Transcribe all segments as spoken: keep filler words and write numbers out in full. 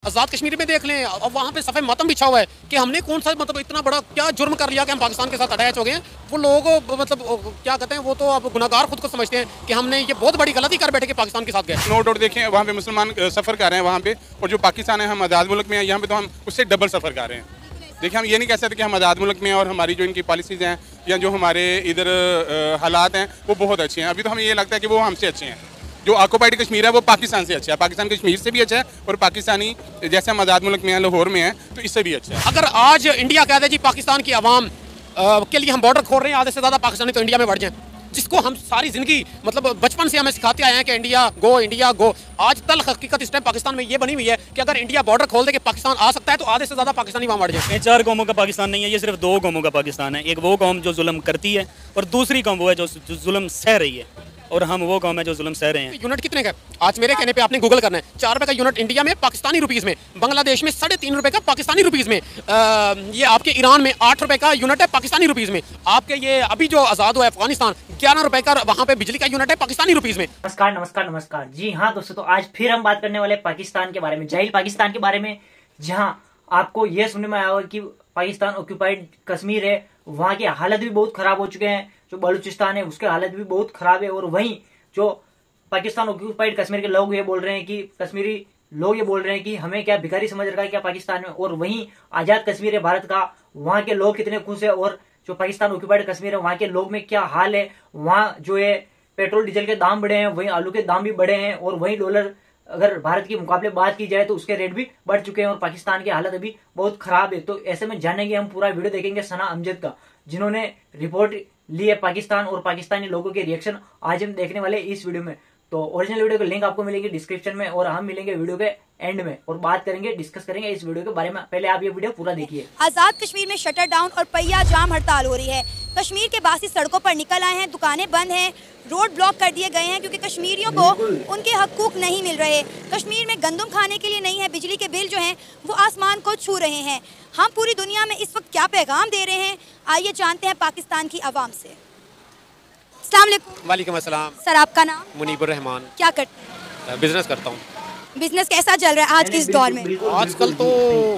आज़ाद कश्मीर में देख लें, अब वहाँ पे सफ़ेद मातम बिछा हुआ है कि हमने कौन सा मतलब इतना बड़ा क्या जुर्म कर लिया कि हम पाकिस्तान के साथ अटैच हो गए हैं। वो लोग मतलब क्या कहते हैं, वो तो अब गुनाहगार खुद को समझते हैं कि हमने ये बहुत बड़ी गलती कर बैठे कि पाकिस्तान के साथ गए। नो डाउट देखें, वहाँ पे मुसलमान सफ़र कर रहे हैं वहाँ पे, और जो पाकिस्तान है हम आज़ाद मुल्क में हैं, यहाँ पे तो हम उससे डबल सफ़र कर रहे हैं। देखिए, हम ये नहीं कह सकते कि हम आज़ाद मुल्क में हैं और हमारी जो इनकी पॉलिसीज़ हैं या जो हमारे इधर हालात हैं वो बहुत अच्छे हैं। अभी तो हमें ये लगता है कि वो हमसे अच्छे हैं। जो ऑक्युपाइड कश्मीर है वो पाकिस्तान से अच्छा है, पाकिस्तान कश्मीर से भी अच्छा है, और पाकिस्तानी जैसे हम आज़ाद मुल्क में हैं, लाहौर में हैं, तो इससे भी अच्छा है। अगर आज इंडिया कह दे जी पाकिस्तान की आवाम के लिए हम बॉर्डर खोल रहे हैं, आधे से ज़्यादा पाकिस्तानी तो इंडिया में बढ़ जाएं, जिसको हम सारी ज़िंदगी मतलब बचपन से हमें सिखाते आए हैं कि इंडिया गो इंडिया गो। आज तल्ख हकीकत इस टाइम पाकिस्तान में ये बनी हुई है कि अगर इंडिया बॉर्डर खोल दे के पाकिस्तान आ सकता है तो आधे से ज़्यादा पाकिस्तानी वहाँ बढ़ जाए। ये चार कौमों का पाकिस्तान नहीं है, ये सिर्फ दो कौमों का पाकिस्तान है। एक वो कौम जो जुल्म करती है और दूसरी कौम वो है जो जुल्म सह रही है, और हम वो कौम है जो जुल्म सह रहे हैं। यूनिट कितने का? आज मेरे कहने पे आपने गूगल करना है, चार रुपए का यूनिट इंडिया में पाकिस्तानी रुपीस में, बांग्लादेश में साढ़े तीन रुपए का पाकिस्तानी रुपीस में, आ, ये आपके ईरान में आठ रुपए का यूनिट है पाकिस्तानी रुपीस में, आपके ये अभी जो आज़ाद हुआ है अफगानिस्तान ग्यारह रुपए का वहाँ पे बिजली का यूनिट है पाकिस्तानी रुपीस में। नमस्कार नमस्कार नमस्कार जी हाँ दोस्तों, तो आज फिर हम बात करने वाले पाकिस्तान के बारे में, जाहिल पाकिस्तान के बारे में, जहाँ आपको यह सुनने में आया होगा कि पाकिस्तान ऑक्यूपाइड कश्मीर है, वहाँ के हालत भी बहुत खराब हो चुके हैं। जो बलूचिस्तान है उसके हालत भी बहुत खराब है, और वहीं जो पाकिस्तान ऑक्यूपाइड कश्मीर के लोग ये बोल रहे हैं कि कश्मीरी लोग ये बोल रहे हैं कि हमें क्या भिखारी समझ रखा है क्या पाकिस्तान में। और वहीं आजाद कश्मीर है भारत का, वहाँ के लोग कितने खुश है, और जो पाकिस्तान ऑक्यूपाइड कश्मीर है वहाँ के लोग में क्या हाल है। वहाँ जो है पेट्रोल डीजल के दाम बढ़े हैं, वहीं आलू के दाम भी बढ़े हैं, और वहीं डॉलर अगर भारत के मुकाबले बात की जाए तो उसके रेट भी बढ़ चुके हैं, और पाकिस्तान की हालत अभी बहुत खराब है। तो ऐसे में जानेंगे हम, पूरा वीडियो देखेंगे सना अमजद का, जिन्होंने रिपोर्ट ली है पाकिस्तान और पाकिस्तानी लोगों के रिएक्शन आज हम देखने वाले इस वीडियो में। तो ओरिजिनल वीडियो का लिंक आपको मिलेगी डिस्क्रिप्शन में, और हम मिलेंगे वीडियो के एंड में और बात करेंगे, डिस्कस करेंगे इस वीडियो के बारे में। पहले आप ये वीडियो पूरा देखिए। आजाद कश्मीर में शटर डाउन और पहिया जाम हड़ताल हो रही है। कश्मीर के बासी सड़कों पर निकल आए हैं, दुकानें बंद हैं, रोड ब्लॉक कर दिए गए हैं क्योंकि कश्मीरियों को उनके हकूक नहीं मिल रहे। कश्मीर में गंदम खाने के लिए नहीं है, बिजली के बिल जो हैं वो आसमान को छू रहे हैं। हम पूरी दुनिया में इस वक्त क्या पैगाम दे रहे हैं, आइए जानते हैं पाकिस्तान की आवाम से। वालेकुम अस्सलाम। सर, आपका नाम? मुनीबुर रहमान। क्या करते हैं? बिजनेस करता हूँ। बिजनेस कैसा चल रहा है आज के इस दौर में? आजकल तो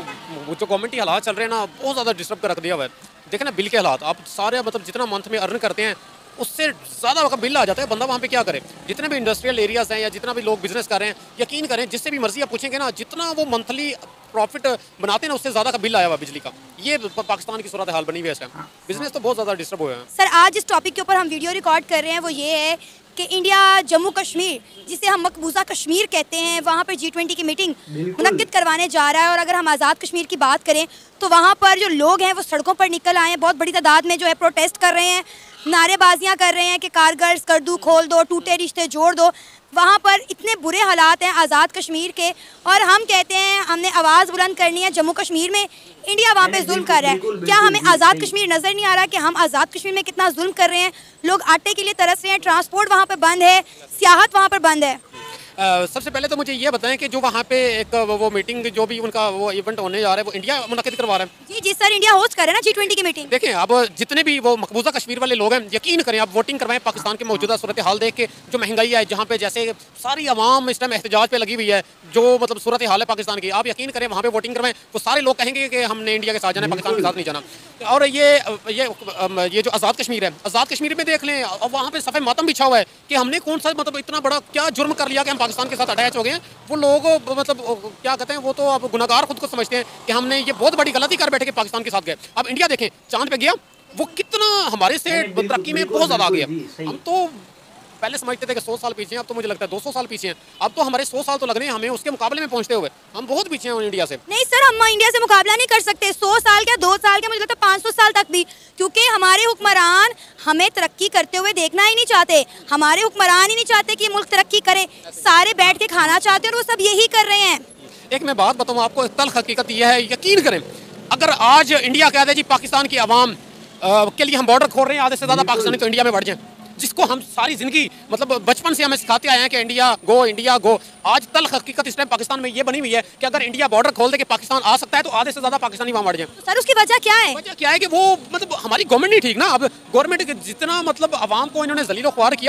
वो जो गवर्नमेंट हालात चल रहे हैं ना, बहुत ज़्यादा डिस्टर्ब कर रख दिया हुआ है। देखें ना, बिल के हालात आप सारे मतलब जितना मंथ में अर्न करते हैं उससे ज़्यादा वक्त बिल आ जाता है। बंदा वहाँ पे क्या करे? जितने भी इंडस्ट्रियल एरियाज़ हैं या जितना भी लोग बिजनेस कर रहे हैं, यकीन करें जिससे भी मर्जी आप पूछेंगे ना, जितना वो मंथली प्रॉफिट बनाते हैं ना उससे ज़्यादा का बिल आया हुआ बिजली का। ये पाकिस्तान की सूरत हाल बनी हुई है। बिजनेस तो बहुत ज़्यादा डिस्टर्ब हुआ है। सर, आज इस टॉपिक के ऊपर हम वीडियो रिकॉर्ड कर रहे हैं, वो ये है कि इंडिया जम्मू कश्मीर, जिसे हम मकबूजा कश्मीर कहते हैं, वहाँ पर जी ट्वेंटी की मीटिंग मुनक्किद करवाने जा रहा है। और अगर हम आज़ाद कश्मीर की बात करें तो वहाँ पर जो लोग हैं वो सड़कों पर निकल आए हैं, बहुत बड़ी तादाद में जो है प्रोटेस्ट कर रहे हैं, नारेबाजियाँ कर रहे हैं कि कारगर कर दो, खोल दो, टूटे रिश्ते जोड़ दो। वहाँ पर इतने बुरे हालात हैं आज़ाद कश्मीर के, और हम कहते हैं हमने आवाज़ बुलंद करनी है। जम्मू कश्मीर में इंडिया वहाँ पे जुल्म कर रहा है, क्या हमें आज़ाद कश्मीर नज़र नहीं आ रहा कि हम आज़ाद कश्मीर में कितना जुल्म कर रहे हैं? लोग आटे के लिए तरस रहे हैं, ट्रांसपोर्ट वहाँ पे बंद है, सियाहत वहाँ पर बंद है। Uh, सबसे पहले तो मुझे ये बताएं कि जो वहाँ पे एक वो, वो मीटिंग जो भी उनका वो इवेंट होने जा रहा है वो इंडिया मुनक्किद करवा रहा है। जी जी सर, इंडिया होस्ट कर रहा है ना जी ट्वेंटी की मीटिंग। देखें, अब जितने भी वो मकबूजा कश्मीर वाले लोग हैं, यकीन करें आप वोटिंग करवाएं पाकिस्तान की मौजूदा सूरत हाल देख के। जो महंगाई है, जहाँ पे जैसे सारी आवाम इस टाइम एहतजाज पे लगी हुई है, जो मतलब सूरत हाल है पाकिस्तान की, आप यकीन करें वहाँ पे वोटिंग करवाएं तो सारे लोग कहेंगे कि हमने इंडिया के साथ जाना है, पाकिस्तान के साथ नहीं जाना। और ये ये ये जो आज़ाद कश्मीर है, आज़ाद कश्मीर में देख लें, अब वहाँ पे सफ़ेद मातम बिछा हुआ है कि हमने कौन सा मतलब इतना बड़ा क्या जुर्म कर लिया कि हम पाकिस्तान के साथ अटैच हो गए। वो लोग मतलब क्या कहते हैं, वो तो अब गुनाहगार खुद को समझते हैं कि हमने ये बहुत बड़ी गलती कर बैठे कि पाकिस्तान के साथ गए। अब इंडिया देखें, चांद पे गया, वो कितना हमारे से तरक्की में बहुत ज़्यादा आ गया। हम तो पहले समझते थे कि सौ साल पीछे हैं, अब तो मुझे लगता है दो सौ साल पीछे हैं। अब तो हमारे सौ साल तो लग रहे हैं हमें उसके मुकाबले में पहुंचते हुए, हम बहुत पीछे हैं इंडिया से। नहीं सर, हम इंडिया से मुकाबला नहीं कर सकते। सौ साल क्या, दो साल क्या, मुझे लगता है पाँच सौ साल तक भी, क्योंकि हमारे हुक्मरान हमें तरक्की करते हुए देखना ही नहीं चाहते। हमारे हुक्मरान ही नहीं चाहते कि मुल्क तरक्की करे, सारे बैठ के खाना चाहते हैं और वो सब यही कर रहे हैं। एक मैं बात बताऊँ आपको, तल्ख हकीकत यह है, यकीन करें अगर आज इंडिया कह दे जी पाकिस्तान की आवाम के लिए हम बॉर्डर खोल रहे हैं, आधे से ज़्यादा पाकिस्तानी तो इंडिया में बढ़ जाएं, जिसको हम सारी ज़िंदगी मतलब बचपन से हमें सिखाते आए हैं कि इंडिया गो इंडिया गो। आज तल्ख हकीकत इस टाइम पाकिस्तान में ये बनी हुई है कि अगर इंडिया बॉर्डर खोल दे के पाकिस्तान आ सकता है तो आधे से ज़्यादा पाकिस्तानी वहाँ बढ़ जाएं। सर, उसकी वजह क्या है? वजह क्या है कि वो मतलब हमारी गवर्नमेंट नहीं ठीक ना। अब गवर्नमेंट जितना मतलब आवाम को इन्होंने जलीलो ख्वार किया हुआ है ना,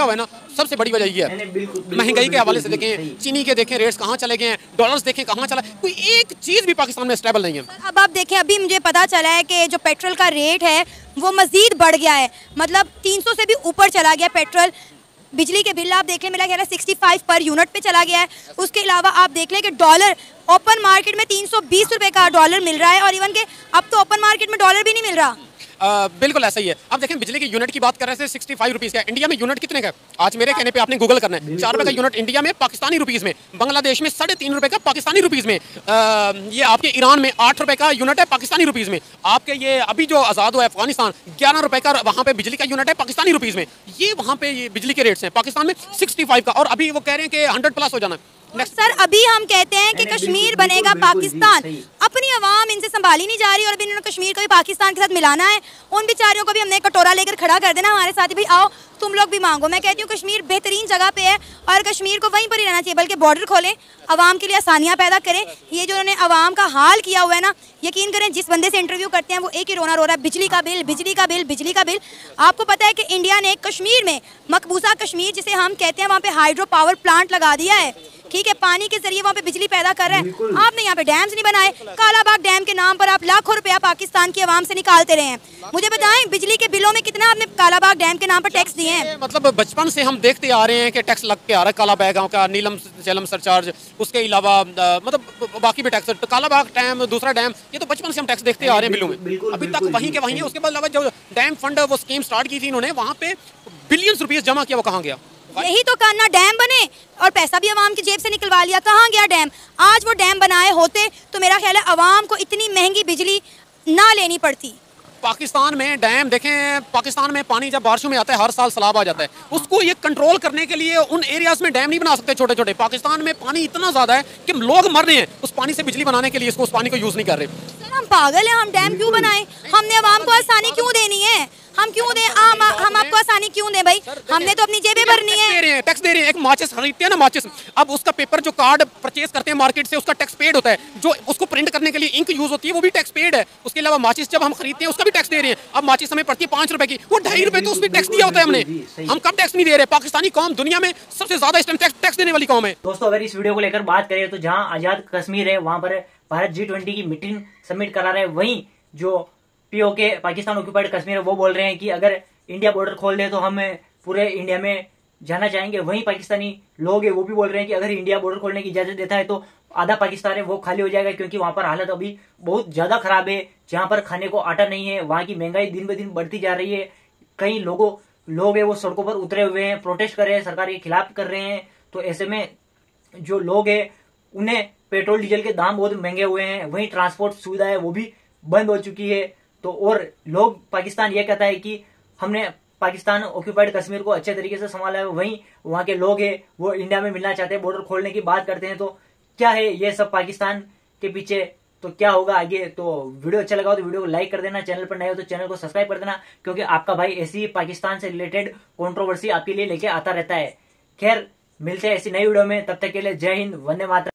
सबसे बड़ी वजह ये है। महंगाई के हवाले से देखें, चीनी के देखें रेट्स कहाँ चले गए हैं, डॉलर्स देखें कहाँ चला, कोई एक चीज़ भी पाकिस्तान में स्टेबल नहीं है। अब आप देखें, अभी मुझे पता चला है कि जो पेट्रोल का रेट है वो मजीद बढ़ गया है, मतलब तीन सौ से भी ऊपर चला गया पेट्रोल। बिजली के बिल आप देख लें, मेरा ख्याल है सिक्सटी फाइव पर यूनिट पे चला गया है। उसके अलावा आप देख लें कि डॉलर ओपन मार्केट में तीन सौ बीस रुपए का डॉलर मिल रहा है, और इवन के अब तो ओपन मार्केट में डॉलर भी नहीं मिल रहा। आ, बिल्कुल ऐसा ही है। अब देखें बिजली की यूनिट की बात कर रहे थे, सिक्सटी फाइव रुपीज़ का। इंडिया में यूनिट कितने का? आज मेरे कहने पे आपने गूगल करना है। चार रुपए का यूनिट इंडिया में पाकिस्तानी रुपीज़ में, बांग्लादेश में साढ़े तीन रुपए का पाकिस्तानी रुपीज़ में, आ, ये आपके ईरान में आठ रुपए का यूनिट है पाकिस्तानी रुपीज़ में। आपके ये अभी जो आज़ाद हुआ है अफगानिस्तान, ग्यारह रुपए का वहाँ पे बिजली का यूनिट है पाकिस्तानी रुपीज़ में। ये वहाँ पे ये बिजली के रेट्स हैं। पाकिस्तान में सिक्सटी फाइव का, और अभी वो कह रहे हैं कि हंड्रेड प्लस हो जाना है। सर अभी हम कहते हैं कि कश्मीर बनेगा पाकिस्तान, अपनी आवाम इनसे संभाली नहीं जा रही, और अभी इन्होंने कश्मीर को भी पाकिस्तान के साथ मिलाना है। उन बेचारियों को भी हमने कटोरा लेकर खड़ा कर देना हमारे साथ ही, भाई आओ तुम लोग भी मांगो। मैं कहती हूँ कश्मीर बेहतरीन जगह पे है, और कश्मीर को वहीं पर ही रहना चाहिए, बल्कि बॉर्डर खोलें, आवाम के लिए आसानियाँ पैदा करें। ये जो उन्होंने आवाम का हाल किया हुआ है ना, यकीन करें जिस बंदे से इंटरव्यू करते हैं वो एक ही रोना रो रहा है, बिजली का बिल, बिजली का बिल, बिजली का बिल। आपको पता है कि इंडिया ने कश्मीर में मकबूजा कश्मीर जिसे हम कहते हैं, वहाँ पे हाइड्रो पावर प्लांट लगा दिया है, ठीक है, पानी के जरिए वहाँ पे बिजली पैदा कर रहा है। आपने यहाँ पे डैम्स नहीं बनाए, कालाबाग डैम के नाम पर आप लाखों रुपया पाकिस्तान की आवाम से निकालते रहे हैं। मुझे बताएं बिजली के बिलों में कितना आपने कालाबाग डैम के नाम पर टैक्स दिए हैं? मतलब बचपन से हम देखते आ रहे हैं कि टैक्स लग के आ रहा है, कालाबाग का नीलम झेलम सरचार्ज, उसके अलावा मतलब बाकी भी टैक्स, कालाबाग डैम, दूसरा डैम, ये तो बचपन से हम टैक्स देखते आ रहे हैं बिलों में, अभी तक वहीं के वहीं है। उसके अलावा जो डैम फंड वो स्कीम स्टार्ट की थी इन्होंने, वहाँ पे बिलियंस रुपीस जमा किया, वो कहाँ गया? यही तो करना, डैम बने और पैसा भी आवाम की जेब से निकलवा लिया, कहाँ गया डैम? आज वो डैम बनाए होते तो मेरा ख्याल है आवाम को इतनी महंगी बिजली ना लेनी पड़ती। पाकिस्तान में डैम देखें, पाकिस्तान में पानी जब बारिशों में आता है हर साल सैलाब आ जाता है, उसको ये कंट्रोल करने के लिए उन एरियाज में डैम नहीं बना सकते छोटे छोटे। पाकिस्तान में पानी इतना ज़्यादा है कि लोग मर रहे हैं उस पानी से बिजली बनाने के लिए, इसको उस पानी को यूज़ नहीं कर रहे। सर हम पागल हैं, हम डैम क्यों बनाएं? हमने आवाम को आसानी क्यों देनी है? हम क्यों दें? हम हम आपको आसानी क्यों दें भाई? हमने तो अपनी जेबें भरनी है। दे रहे हैं, टैक्स दे रहे हैं। एक माचिस खरीदते हैं ना, माचिस, अब उसका पेपर जो कार्ड परचेज करते हैं मार्केट से, उसका टैक्स पेड होता है। जो उसको प्रिंट करने के लिए इंक यूज होती है वो भी टैक्स पेड है। उसके अलावा माचिस जब हम खरीदते हैं उसका भी टैक्स दे रहे हैं। अब माचिस हमें पड़ती है पाँच रुपए की, वो ढाई रुपए तो उसमें टैक्स दिया होता है हमने। हम कब टैक्स नहीं दे रहे? पाकिस्तानी कौम दुनिया में सबसे ज्यादा इस टाइम टैक्स देने वाली कौम है। दोस्तों अगर इस वीडियो को लेकर बात करें तो जहाँ आजाद कश्मीर है वहां पर भारत जी ट्वेंटी की मीटिंग सबमिट करा रहे हैं, वहीं जो पीओके पाकिस्तान ऑक्यूपाइड कश्मीर है वो बोल रहे हैं कि अगर इंडिया बॉर्डर खोल दे तो हम पूरे इंडिया में जाना चाहेंगे। वहीं पाकिस्तानी लोग हैं वो भी बोल रहे हैं कि अगर इंडिया बॉर्डर खोलने की इजाजत देता है तो आधा पाकिस्तान है वो खाली हो जाएगा, क्योंकि वहां पर हालत अभी बहुत ज्यादा खराब है। जहां पर खाने को आटा नहीं है, वहां की महंगाई दिन ब दिन बढ़ती जा रही है। कई लोगों लोग है वो सड़कों पर उतरे हुए हैं, प्रोटेस्ट कर रहे हैं, सरकार के खिलाफ कर रहे हैं। तो ऐसे में जो लोग है उन्हें पेट्रोल डीजल के दाम बहुत महंगे हुए हैं, वहीं ट्रांसपोर्ट सुविधा है वो भी बंद हो चुकी है। तो और लोग पाकिस्तान ये कहता है कि हमने पाकिस्तान ऑक्यूपाइड कश्मीर को अच्छे तरीके से संभाला है, वहीं वहां के लोग हैं वो इंडिया में मिलना चाहते हैं, बॉर्डर खोलने की बात करते हैं। तो क्या है ये सब पाकिस्तान के पीछे, तो क्या होगा आगे? तो वीडियो अच्छा लगा हो तो वीडियो को लाइक कर देना, चैनल पर नए हो तो चैनल को सब्सक्राइब कर देना, क्योंकि आपका भाई ऐसी पाकिस्तान से रिलेटेड कंट्रोवर्सी आपके लिए लेके आता रहता है। खैर मिलते हैं ऐसी नई वीडियो में, तब तक के लिए जय हिंद, वंदे मातरम।